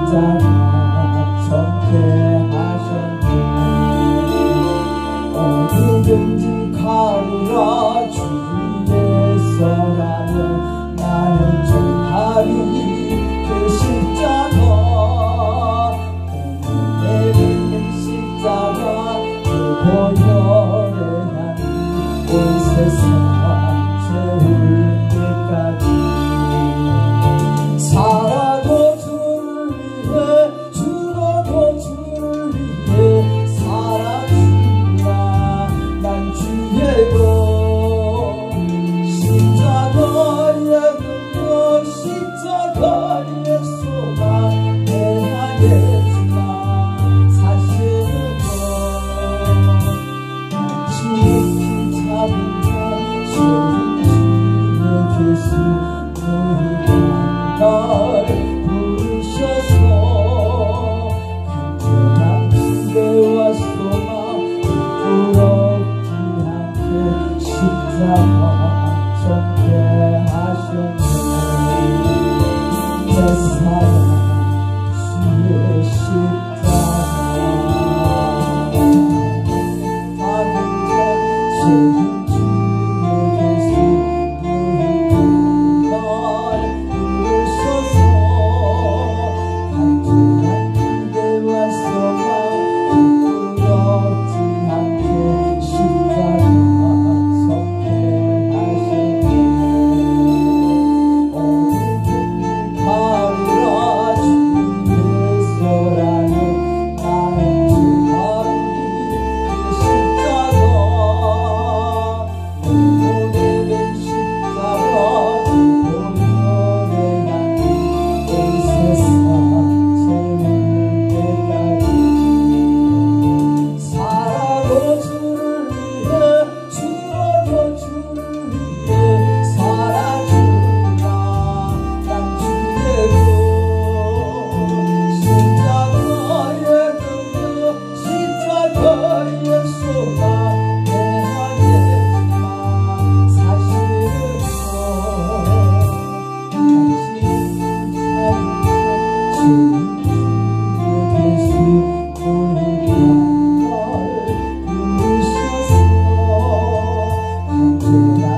십자가 정죄하셨네. 어디든지 가리라 주를 예서라면 나는 전하리 그 십자가. 내 눈에 십자가 그 보혈의 향이 온 세상 채울 때까지 살아도 주를 위해 죽어도 주를 위해 살아주라 난 주의 것. 십자가의 능력 십자가의 소망 대하겠지만 사실은 지극히 작은 자 세운 주의 예수 너희가 날 부르셔서 간절한 기대와 소망 부끄럽지 않게 십자가 정죄하셨네. 내 사랑 주의 십자가 작은 자 세운 주의 예수 너희가 날 부르셔서 간절한 기대와 소망 부끄럽지 않게 십자가 정죄하셨네. 어디든지 가리라 주의 예서라면 나는 전하리 그 십자가. 내 몸에 된 십자가 그 보혈의 향이 온 세상 채울 때까지 살아도 주를 위해 죽어도 주를 위해 살아주라 난 주의 것. 십자가의 능력 십자가의 소망 대하겠지만 사실은 당신은 참 주의 예수 너희가 날 부르셔서 간절한